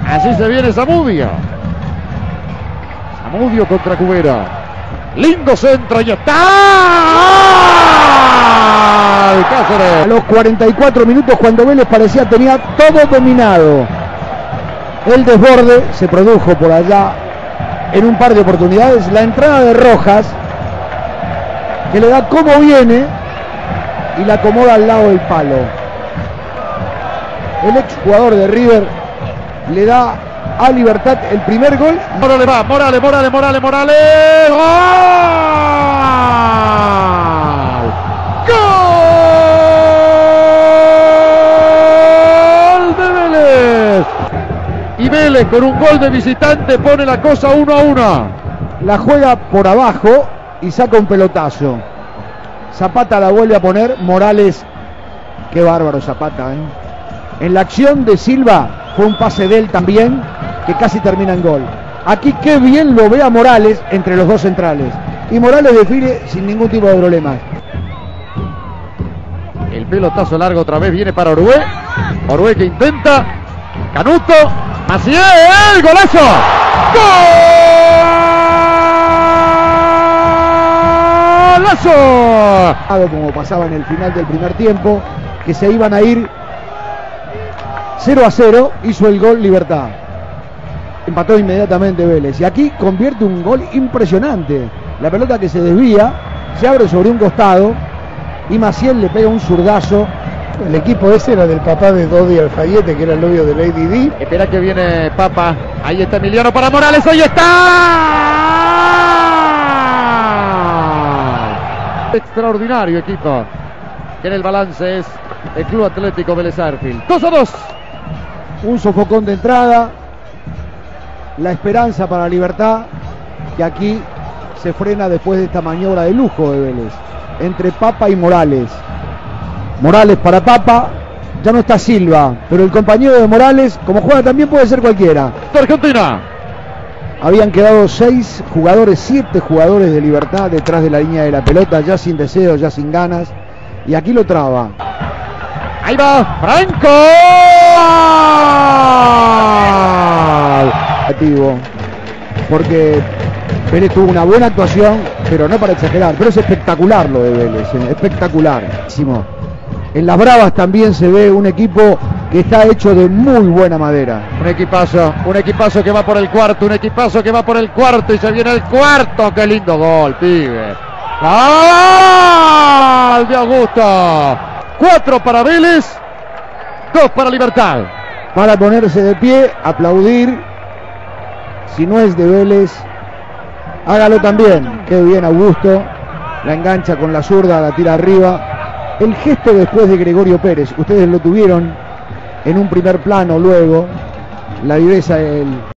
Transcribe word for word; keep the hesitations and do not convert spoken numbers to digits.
Así se viene Zamudio. Zamudio contra Cubera. Lindo centro y está. Cáceres. A los cuarenta y cuatro minutos, cuando Vélez parecía tenía todo dominado, el desborde se produjo por allá en un par de oportunidades. La entrada de Rojas, que le da como viene y la acomoda al lado del palo. El ex jugador de River le da a Libertad el primer gol. Morales va, Morales, Morales, Morales, Morales. ¡Gol! ¡Gol de Vélez! Y Vélez con un gol de visitante pone la cosa uno a uno. La juega por abajo y saca un pelotazo. Zapata la vuelve a poner. Morales, qué bárbaro Zapata, ¿eh? En la acción de Silva fue un pase de él también, que casi termina en gol. Aquí qué bien lo ve a Morales entre los dos centrales. Y Morales define sin ningún tipo de problema. El pelotazo largo otra vez viene para Orué. Orué que intenta. Canuto. Maciel. ¡Golazo! ¡Golazo! Como pasaba en el final del primer tiempo, que se iban a ir cero a cero, hizo el gol Libertad. Empató inmediatamente Vélez. Y aquí convierte un gol impresionante. La pelota que se desvía, se abre sobre un costado y Maciel le pega un zurdazo. El equipo ese era del papá de Dodi Alfayete, que era el novio de Lady Di. Espera que viene Papa. Ahí está Emiliano para Morales. ¡Ahí está! Extraordinario equipo. Que en el balance es el Club Atlético Vélez Sarsfield. dos a dos. Un sofocón de entrada. La esperanza para Libertad, que aquí se frena después de esta maniobra de lujo de Vélez. Entre Papa y Morales. Morales para Papa. Ya no está Silva, pero el compañero de Morales, como juega también, puede ser cualquiera. Argentina. Habían quedado seis jugadores, siete jugadores de Libertad detrás de la línea de la pelota, ya sin deseo, ya sin ganas. Y aquí lo traba. Ahí va Franco. Porque Vélez tuvo una buena actuación, pero no para exagerar. Pero es espectacular lo de Vélez, espectacular. En las bravas también se ve un equipo que está hecho de muy buena madera. Un equipazo, un equipazo que va por el cuarto, un equipazo que va por el cuarto y se viene el cuarto. ¡Qué lindo gol, pibe! ¡Gol de Augusto! Cuatro para Vélez, dos para Libertad. Para ponerse de pie, aplaudir. Si no es de Vélez, hágalo también. Qué bien Augusto. La engancha con la zurda, la tira arriba. El gesto después de Gregorio Pérez, ustedes lo tuvieron en un primer plano luego. La viveza, el